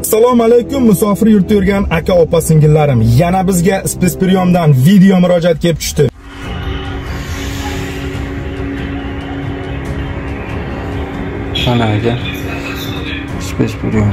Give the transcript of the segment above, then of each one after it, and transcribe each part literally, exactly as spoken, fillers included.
Assalomu alaykum musofir yurtda yurgan aka opa singillarim. Yana bizga Spespriyomdan video murojaat kelib tushdi. Mana aka. Spespriyom.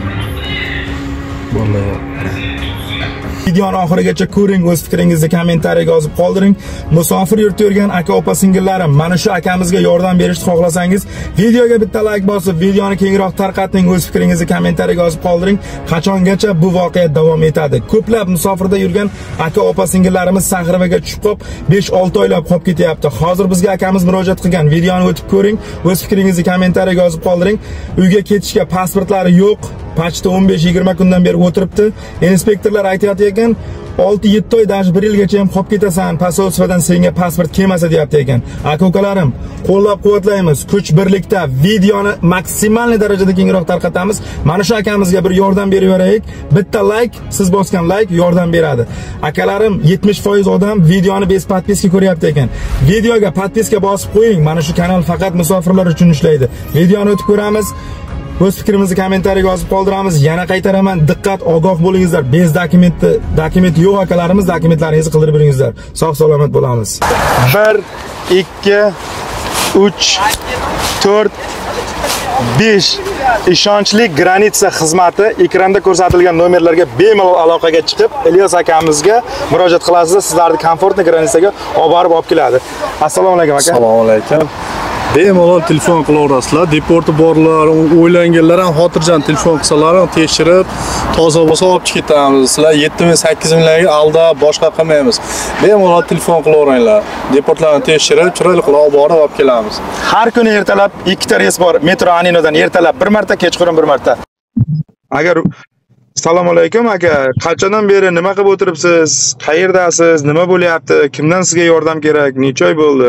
Bo'ladi. Videoni oxirigacha ko'ring, o'z fikringizni kommentariyaga yozib qoldiring. Musofir yurtda yurgan aka opa singillarim, mana shu akamizga yordam berishni xohlasangiz, videoga bitta like bosib, videoni kengroq tarqating, o'z fikringizni kommentariyaga yozib qoldiring. Qachongacha bu voqea davom etadi? Ko'plab musofirda yurgan aka opa singillarimiz Saxrivaga tushib qolib, besh olti oylab qolib ketyapti. Hozir bizga akamiz murojaat qilgan. Videoni o'tib ko'ring, o'z fikringizni kommentariyaga yozib qoldiring. Uyga ketishga pasportlari yo'q. Pachda o'n besh yigirma kundan beri o'tiribdi. Inspektorlar aytayotgan ekan, olti yetti oy dash bir yilgacha ham qolib ketasan, posolstvodan senga pasport kelmasa deyapti ekan. Aka-ukalarim, qo'llab-quvvatlaymiz, kuch birlikda videoni maksimal darajada kengroq tarqatamiz. Mana shu akamizga bir yordam beraveraylik. Bitta like, siz bosgan like yordam beradi. Akalarim, yetmish foiz odam videoni bez podpiska ko'ryapti ekan. Videoga podpiska bosib qo'ying. Mana shu kanal faqat musofirlar uchun ishlaydi. Videoni o'tib ko'ramiz. O'z fikrimizni kommentariyaga yozib qoldiramiz. Yana qaytaraman, diqqat, ogoh bo'lingizlar. Bez dokumenti, dokument yo'q akalarimiz, dokumentlaringizni qildirib beringizlar. Sog' salomat bo'lamiz. bir, ikki, uch, to'rt, besh ishonchli granitsa xizmati ekranda ko'rsatilgan nomerlarga bemalol aloqaga chiqib, Ilyos akamizga murojaat qilasizlar. Sizlarni komfortli granitsaga olib borib olib keladi. Assalomu alaykum aka. Assalomu alaykum. Bemalol telefon qilaverasizlar. Deporti borlar, o'ylanganlar ham xotirjam telefon qilsalar, tekshirib, toza bo'lsa olib ketamiz. Sizlar yetti ming sakkiz minglarga aldab boshqa qilmaymiz. Bemalol telefon qilaveringlar. Deportlarni tekshirib, chiroyli qilib olib borib olib kelamiz. Har kuni ertalab ikkita reys bor. Metro Aninodan ertalab bir marta, kechqurun bir marta. Agar Assalomu alaykum aka. Qachondan beri nima qilib o'tiribsiz? Qayerdasiz? Nima bo'lyapti? Kimdan sizga yordam kerak? Necha oy bo'ldi?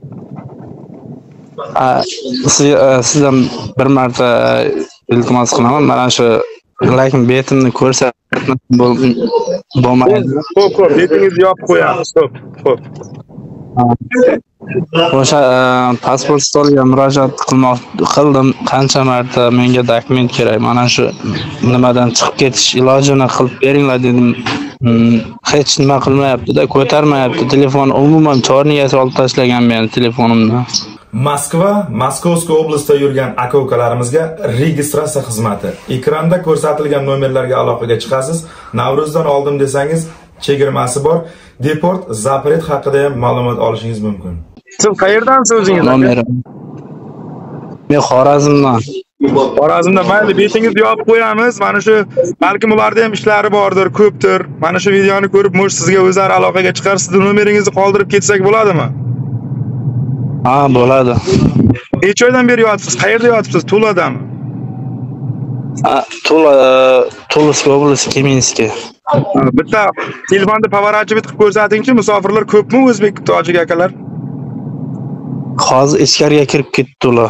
Siz, sizdan bir marta iltimos qilaman. Mana shu lekin betimni ko'rsatib bo'lmaydi. Xo'p, xo'p, betingizni yopib qo'yamiz. Xo'p, xo'p. O'sha pasport stoliga murojaat qilmoq qildim. Qancha marta menga dokument kerak. Mana shu nimadan chiqib ketish ilojini qilib beringlar dedim. Hech nima qilmayapti-da, ko'tarmayapti. Telefon umuman chorniga solib tashlagan meni telefonimni. Moskva, Moskovskiy oblastida yurgan aka-ukalarimizga registratsiya xizmati. Ekranda ko'rsatilgan nomerlarga aloqaga chiqasiz. Navruzdan oldim desangiz, chegirmasi bor. Deport, zapret haqida ham ma'lumot olishingiz mumkin. Siz qayerdansiz o'zingiz? Nomerim. Men Xorazmdan. Xorazmda mayli, betingizni yopib qo'yamiz. Mana shu balkim ularda ham ishlari bordir, ko'pdir. Mana shu videoni ko'rib, mo'sh sizga o'zlari aloqaga chiqar, sizning nomeringizni qoldirib ketsak bo'ladimi? Ha, bo'ladi. Necha oydan beri yotibsiz? Qayerda yotibsiz? Tuladami? Ha, Tula, Tuluskiy oblast, Keminskiy. Bitta telefonni pavarachib qilib ko'rsatingchi, musofirlar ko'pmi o'zbek tojik akalar? Hozir ichkariga kirib ketdi ular.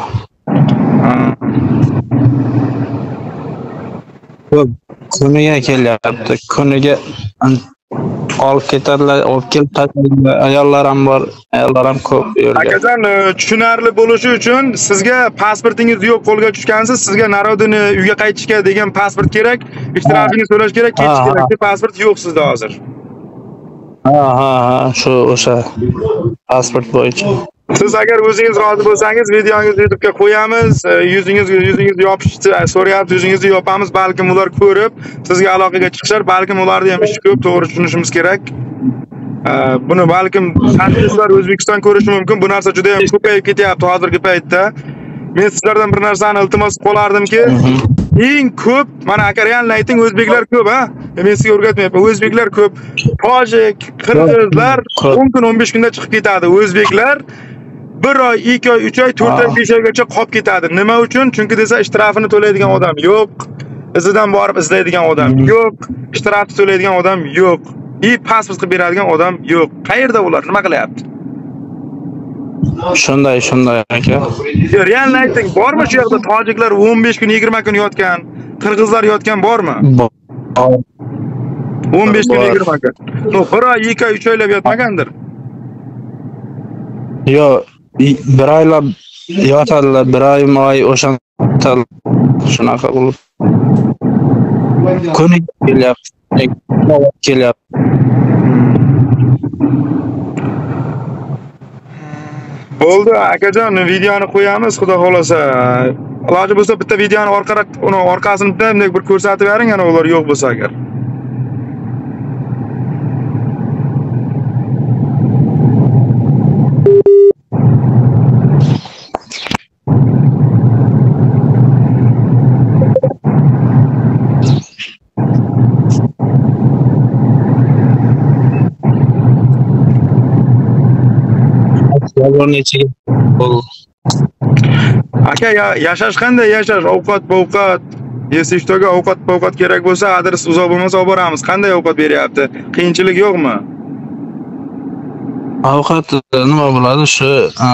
Kuniga kelyapti. Kuniga olib ketadilar, olib kelib tashlaydilar. Ayollar ham bor, ayollar ham ko'p yerda. Akajon, tushunarli bo'lishi uchun sizga pasportingiz yo'q, qo'lga tushgansiz, sizga narodini uyga qaytishga degan pasport kerak, ishtirokini so'rash kerak, ketish kerak. Pasport yo'q sizda hozir. Ha, ha, ha, shu o'sha pasport bo'yicha. Siz agar o'zingiz rozi bo'lsangiz, videongizni YouTube'ga qo'yamiz. Yuzingiz yuzingizni yopishni so'rayapti, yuzingizni yopamiz. Balkim ular ko'rib, sizga aloqaga chiqishar. Balkim ularda ham ish ko'p, to'g'ri tushunishimiz kerak. Buni balkim tanishlar O'zbekiston ko'rishi mumkin. Bu narsa juda ham ko'payib ketyapti hozirgi paytda. Men sizlardan bir narsani iltimos qolardimki, eng ko'p, mana aka realni ayting, o'zbeklar ko'p, ha? Men sizga o'rgatmayapman. O'zbeklar ko'p. Tojik, qirg'izlar o'n kun o'n besh kunda chiqib ketadi. O'zbeklar bir oy, ikki oy, uch oy, to'rt oy, besh oygacha qolib ketadi. Nima uchun? Chunki desa ishtirofini to'laydigan odam yo'q. Izidan borib izlaydigan odam yo'q. Ishtirofni to'laydigan odam yo'q. I pasport qilib beradigan odam yo'q. Qayerda ular? Nima qilyapti? Shunday, shunday aka. Realni ayting, bormi shu yerda tojiklar o'n besh kun, yigirma kun yotgan, qirg'izlar yotgan bormi? Bor. o'n besh kun, yigirma kun. No, bir oy, ikki oy, uch oylab yotmagandir. Yo, bir oylab yotadilar, bir oy, oy o'sha shunaqa bo'lib. Kuni kelyapti. Kelyapti. Bo'ldi, akajon, videoni qo'yamiz, xudo xolasa. Iloji bo'lsa bitta videoni orqaga, uni orqasini bunday bir ko'rsatib bering, ana ular yo'q bo'lsa agar. Aka, yashash qanday yashash? Ovqat, ovqat, yesishto'ga ovqat, ovqat kerak bo'lsa, adres uzoq bo'lmasa olib boramiz. Qanday ovqat beryapti? Qiyinchilik yo'qmi? Ovqat nima bo'ladi? Shu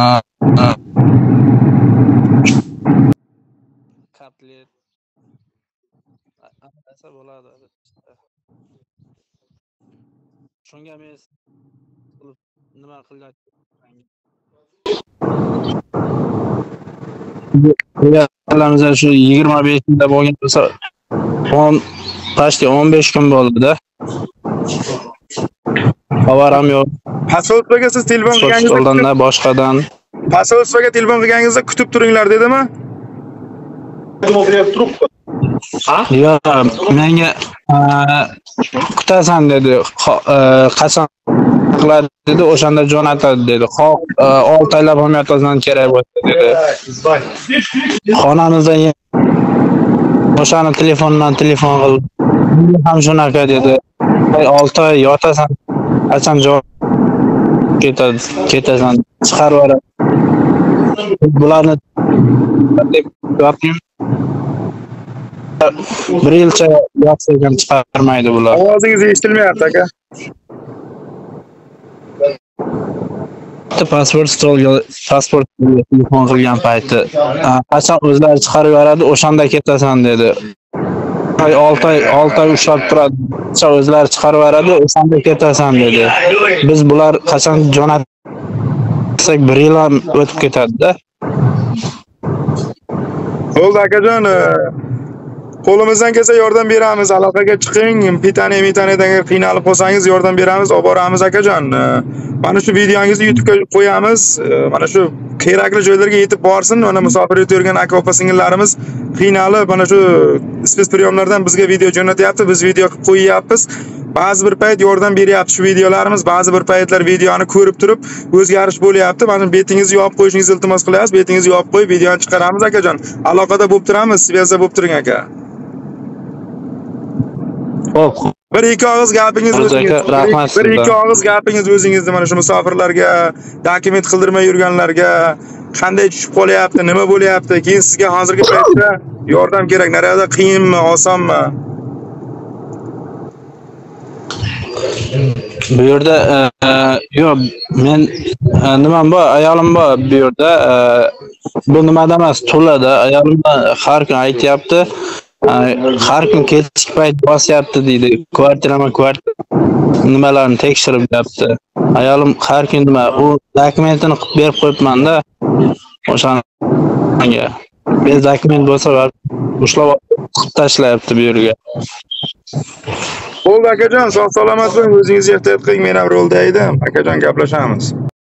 kotlet asa bo'ladi. Shunga men nima qilyapti? Qo'yamiz shu yigirma beshinda bo'lgan bo'lsa, o'n pasti o'n besh kun bo'ldi-da. Xabarim yo'q. Pasoltvaga siz telefon qilganingizda boshqadan Pasoltvaga telefon qilganingizda kutib turinglar dedimi? Yo'q, menga kutasan dedi. Qachon qiladi dedi, o'shanda jo'natadi dedi. olti oylab ham yotasan kerak bo'ldi dedi. Xonamizda o'shani telefondan telefon qildi. Ham shunaqa dedi. olti oy yotasan, qachon javob ketadi, ketasan, chiqarib yuboradi. Bularni deb gapim bir yilcha yotsagan chiqarmaydi bular. Ovozingiz eshitilmayapti aka. Pasport stolga pasport telefon qilgan payti qachon o'zlari chiqarib yuboradi, o'shanda ketasan dedi. olti oy olti oy ushlab turadi. Qachon o'zlari chiqarib yuboradi, o'shanda ketasan dedi. Biz bular qachon jo'natsak bir yil ham o'tib ketadi-da. Bo'ldi akajon, qo'limizdan kelsa yordam beramiz. Aloqaga chiqing. Pitani, mitanidan qiynalib qolsangiz yordam beramiz, olib boramiz akajon. Mana shu videongizni YouTube'ga qo'yamiz. Mana shu kerakli joylarga yetib borsin. Mana musofir yurgan aka opa singillarimiz qiynalib, mana shu spetspriyomlardan bizga video jo'natyapti. Biz video qilib qo'yyapmiz. Ba'zi bir payt yordam beryapti shu videolarimiz. Ba'zi bir paytlar videoni ko'rib turib o'zgarish bo'lyapti. Mana betingizni yopib qo'yishingizni iltimos qilyapmiz. Betingizni yopib qo'yib videoni chiqaramiz akajon. Aloqada bo'lib turamiz. Svязda bo'lib turing aka. Xo'p. Bir ikki og'iz gapingiz o'zingiz. Bir ikki og'iz gapingiz o'zingizni mana shu musofirlarga, dokument qildirmay yurganlarga qanday tushib qolyapti, nima bo'lyapti? Keyin sizga hozirgi paytda yordam kerak. Narada qiyinmi, osonmi? Bu yerda yo'q, men nimam bor, ayolim bor bu yerda. Bu nimada emas, Tulada. Ayolim har kun aytyapti. Har kun kechki payt bosyapti deydi. Kvartirama kvartira nimalarni tekshirib yapti. Ayolim har kun nima, u dokumentini qilib berib qo'yibman-da. O'shanga. Biz dokument bo'lsa, ushlab qilib tashlayapti bu yerga. Bo'ldi akajon, sog' salomat bo'ling, o'zingizni ehtiyot qiling, men ham rolda edim. Akajon gaplashamiz.